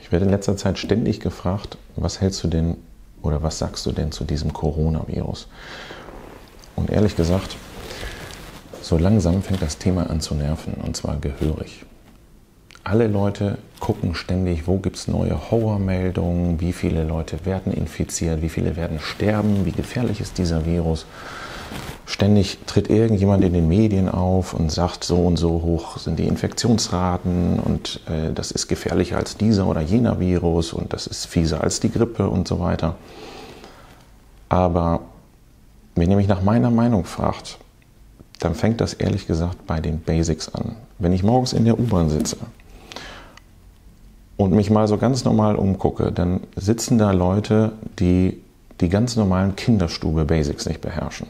Ich werde in letzter Zeit ständig gefragt, was hältst du denn oder was sagst du denn zu diesem Coronavirus? Und ehrlich gesagt, so langsam fängt das Thema an zu nerven, und zwar gehörig. Alle Leute gucken ständig, wo gibt es neue Horrormeldungen, wie viele Leute werden infiziert, wie viele werden sterben, wie gefährlich ist dieser Virus. Ständig tritt irgendjemand in den Medien auf und sagt, so und so hoch sind die Infektionsraten und das ist gefährlicher als dieser oder jener Virus und das ist fieser als die Grippe und so weiter. Aber wenn ihr mich nach meiner Meinung fragt, dann fängt das ehrlich gesagt bei den Basics an. Wenn ich morgens in der U-Bahn sitze und mich mal so ganz normal umgucke, dann sitzen da Leute, die die ganz normalen Kinderstube-Basics nicht beherrschen.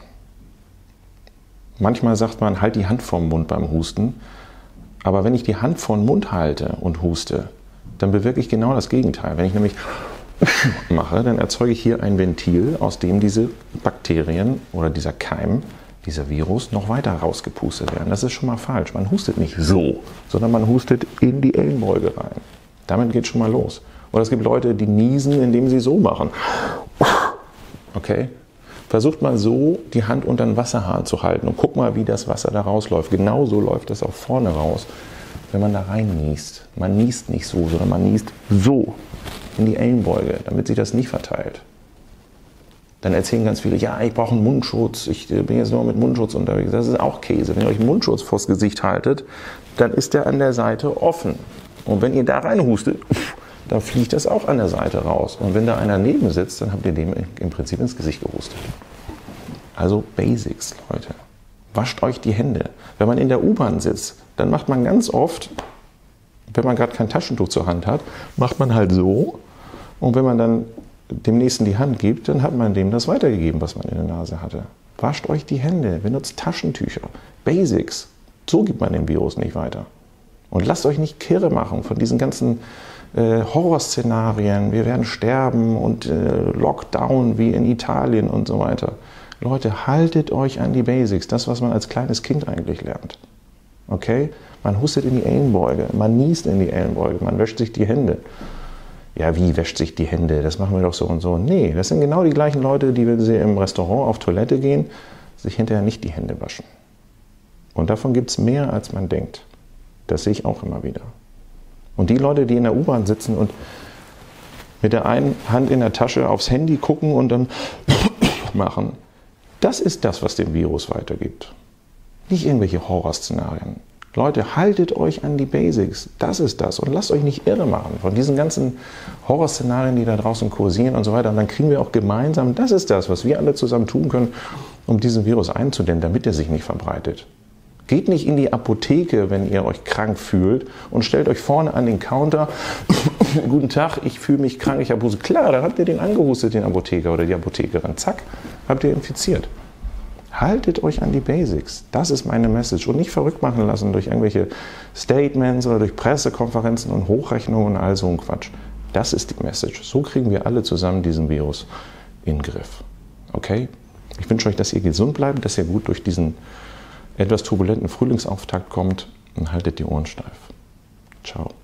Manchmal sagt man, halt die Hand vorm Mund beim Husten. Aber wenn ich die Hand vor den Mund halte und huste, dann bewirke ich genau das Gegenteil. Wenn ich nämlich mache, dann erzeuge ich hier ein Ventil, aus dem diese Bakterien oder dieser Keim, dieser Virus, noch weiter rausgepustet werden. Das ist schon mal falsch. Man hustet nicht so, sondern man hustet in die Ellenbeuge rein. Damit geht es schon mal los. Oder es gibt Leute, die niesen, indem sie so machen. Okay? Versucht mal so, die Hand unter den Wasserhahn zu halten und guck mal, wie das Wasser da rausläuft. Genauso läuft das auch vorne raus, wenn man da rein niest. Man niest nicht so, sondern man niest so in die Ellenbeuge, damit sich das nicht verteilt. Dann erzählen ganz viele, ja, ich brauche einen Mundschutz, ich bin jetzt nur mit Mundschutz unterwegs. Das ist auch Käse. Wenn ihr euch einen Mundschutz vors Gesicht haltet, dann ist der an der Seite offen. Und wenn ihr da reinhustet, dann fliegt das auch an der Seite raus. Und wenn da einer neben sitzt, dann habt ihr dem im Prinzip ins Gesicht gehustet. Also Basics, Leute. Wascht euch die Hände. Wenn man in der U-Bahn sitzt, dann macht man ganz oft, wenn man gerade kein Taschentuch zur Hand hat, macht man halt so. Und wenn man dann dem Nächsten die Hand gibt, dann hat man dem das weitergegeben, was man in der Nase hatte. Wascht euch die Hände, benutzt Taschentücher. Basics. So gibt man dem Virus nicht weiter. Und lasst euch nicht kirre machen von diesen ganzen Horrorszenarien, wir werden sterben und Lockdown wie in Italien und so weiter. Leute, haltet euch an die Basics, das, was man als kleines Kind eigentlich lernt. Okay? Man hustet in die Ellenbeuge, man niest in die Ellenbeuge, man wäscht sich die Hände. Ja, wie wäscht sich die Hände? Das machen wir doch so und so. Nee, das sind genau die gleichen Leute, die, wenn sie im Restaurant auf Toilette gehen, sich hinterher nicht die Hände waschen. Und davon gibt es mehr, als man denkt. Das sehe ich auch immer wieder. Und die Leute, die in der U-Bahn sitzen und mit der einen Hand in der Tasche aufs Handy gucken und dann machen, das ist das, was dem Virus weitergibt. Nicht irgendwelche Horrorszenarien. Leute, haltet euch an die Basics. Das ist das. Und lasst euch nicht irre machen von diesen ganzen Horrorszenarien, die da draußen kursieren und so weiter. Und dann kriegen wir auch gemeinsam, das ist das, was wir alle zusammen tun können, um diesen Virus einzudämmen, damit er sich nicht verbreitet. Geht nicht in die Apotheke, wenn ihr euch krank fühlt und stellt euch vorne an den Counter, guten Tag, ich fühle mich krank, ich habe Huse. Klar, dann habt ihr den angehustet, den Apotheker oder die Apothekerin. Zack, habt ihr infiziert. Haltet euch an die Basics. Das ist meine Message. Und nicht verrückt machen lassen durch irgendwelche Statements oder durch Pressekonferenzen und Hochrechnungen und all so ein Quatsch. Das ist die Message. So kriegen wir alle zusammen diesen Virus in den Griff. Okay? Ich wünsche euch, dass ihr gesund bleibt, dass ihr gut durch diesen etwas turbulenten Frühlingsauftakt kommt und haltet die Ohren steif. Ciao.